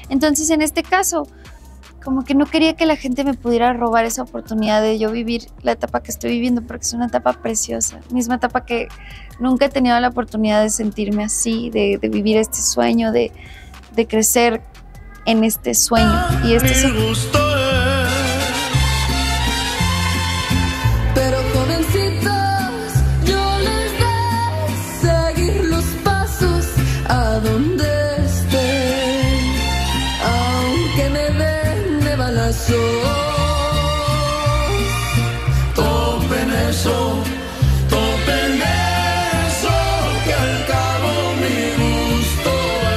Entonces, en este caso, como que no quería que la gente me pudiera robar esa oportunidad de yo vivir la etapa que estoy viviendo, porque es una etapa preciosa, misma etapa que nunca he tenido la oportunidad de sentirme así, de vivir este sueño, de crecer en este sueño. Y este es pero jovencitos, yo les de seguir los pasos a donde estén, aunque me den de balazos. Topen eso, que al cabo mi gusto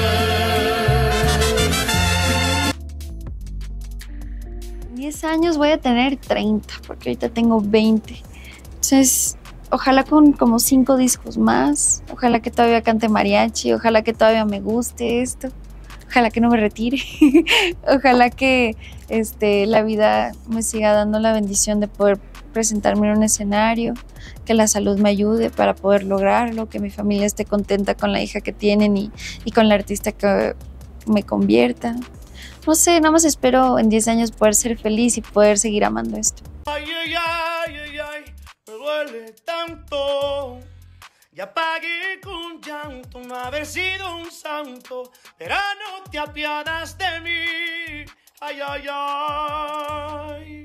es. 10 años voy a tener 30, porque ahorita tengo 20. Entonces, ojalá con como 5 discos más, ojalá que todavía cante mariachi, ojalá que todavía me guste esto, ojalá que no me retire, ojalá que la vida me siga dando la bendición de poder presentarme en un escenario, que la salud me ayude para poder lograrlo, que mi familia esté contenta con la hija que tienen y con la artista que me convierta. No sé, nada más espero en 10 años poder ser feliz y poder seguir amando esto. Ay, ay, ay, ay, ay, me duele tanto. Ya pagué con llanto no haber sido un santo, pero no te apiadas de mí. Ay, ay, ay.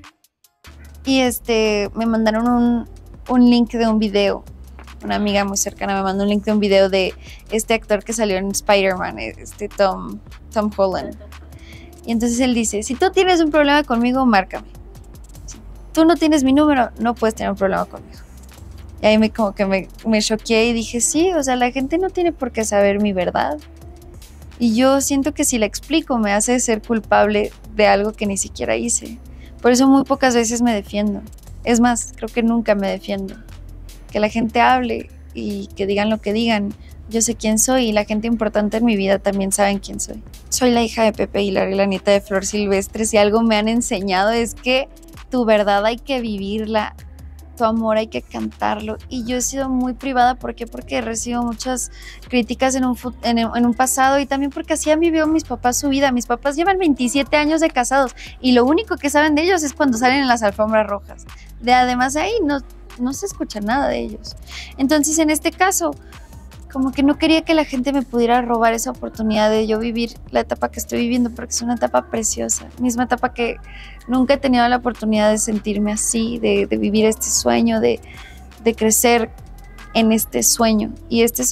Y me mandaron un link de un video. Una amiga muy cercana me mandó un link de un video de este actor que salió en Spider-Man, Tom Holland. Y entonces él dice, si tú tienes un problema conmigo, márcame. Si tú no tienes mi número, no puedes tener un problema conmigo. Y ahí me choqué y dije, sí, o sea, la gente no tiene por qué saber mi verdad. Y yo siento que si la explico me hace ser culpable de algo que ni siquiera hice. Por eso muy pocas veces me defiendo. Es más, creo que nunca me defiendo. Que la gente hable y que digan lo que digan. Yo sé quién soy y la gente importante en mi vida también saben quién soy. Soy la hija de Pepe Aguilar y la nieta de Flor Silvestre. Si algo me han enseñado es que tu verdad hay que vivirla, tu amor hay que cantarlo. Y yo he sido muy privada, ¿por qué? Porque he recibido muchas críticas en un pasado y también porque así han vivido mis papás su vida. Mis papás llevan 27 años de casados y lo único que saben de ellos es cuando salen en las alfombras rojas. Además de ahí no se escucha nada de ellos. Entonces, en este caso, como que no quería que la gente me pudiera robar esa oportunidad de yo vivir la etapa que estoy viviendo, porque es una etapa preciosa, misma etapa que nunca he tenido la oportunidad de sentirme así, de vivir este sueño, de crecer en este sueño. Y esta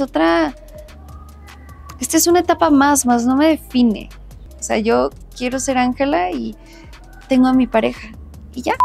es una etapa más no me define. O sea, yo quiero ser Ángela y tengo a mi pareja y ya.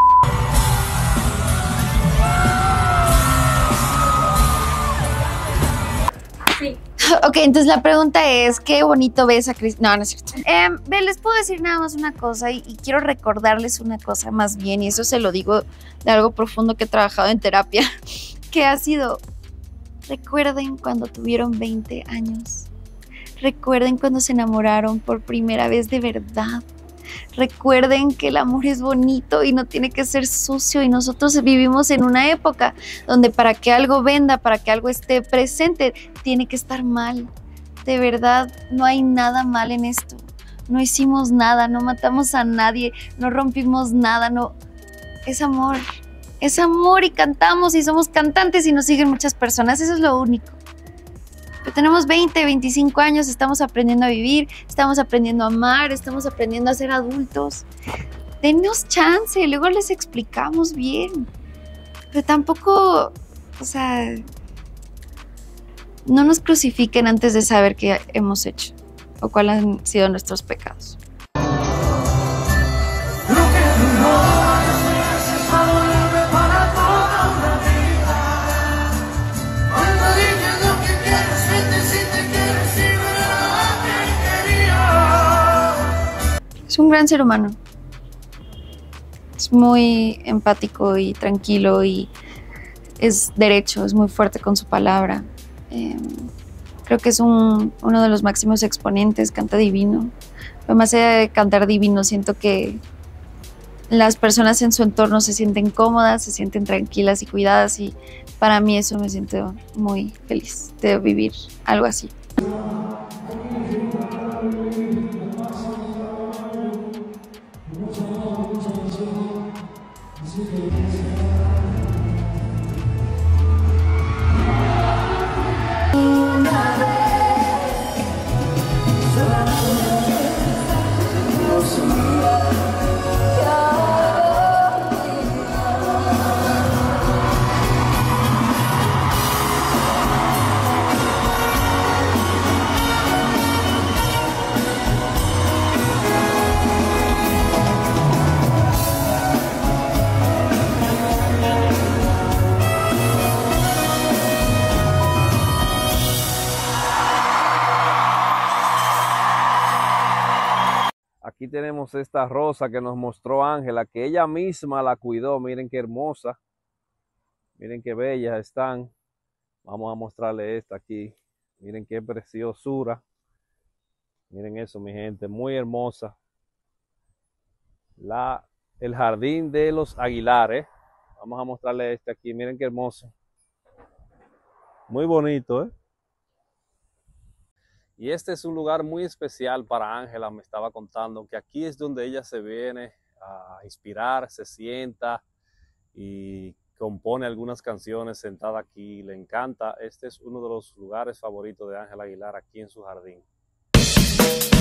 Ok, entonces la pregunta es, ¿qué bonito ves a Cris? No, no es cierto. Les puedo decir nada más una cosa y quiero recordarles una cosa más bien, y eso se lo digo de algo profundo que he trabajado en terapia, que ha sido, recuerden cuando tuvieron 20 años, recuerden cuando se enamoraron por primera vez de verdad. Recuerden que el amor es bonito y no tiene que ser sucio, y nosotros vivimos en una época donde para que algo venda, para que algo esté presente, tiene que estar mal. De verdad, no hay nada mal en esto. No hicimos nada, no matamos a nadie, no rompimos nada, no. Es amor y cantamos y somos cantantes y nos siguen muchas personas, eso es lo único. Pero tenemos 20, 25 años, estamos aprendiendo a vivir, estamos aprendiendo a amar, estamos aprendiendo a ser adultos. Denos chance, luego les explicamos bien. Pero tampoco, o sea, no nos crucifiquen antes de saber qué hemos hecho o cuáles han sido nuestros pecados. Es un gran ser humano. Es muy empático y tranquilo y es derecho, es muy fuerte con su palabra. Creo que es uno de los máximos exponentes, canta divino. Pero más allá de cantar divino, siento que las personas en su entorno se sienten cómodas, se sienten tranquilas y cuidadas, y para mí eso me siento muy feliz de vivir algo así. Aquí tenemos esta rosa que nos mostró Ángela, que ella misma la cuidó. Miren qué hermosa. Miren qué bellas están. Vamos a mostrarle esta aquí. Miren qué preciosura. Miren eso, mi gente, muy hermosa. El jardín de los Aguilares. Vamos a mostrarle este aquí. Miren qué hermoso. Muy bonito, ¿eh? Y este es un lugar muy especial para Ángela, me estaba contando, que aquí es donde ella se viene a inspirar, se sienta y compone algunas canciones sentada aquí. Le encanta. Este es uno de los lugares favoritos de Ángela Aguilar aquí en su jardín.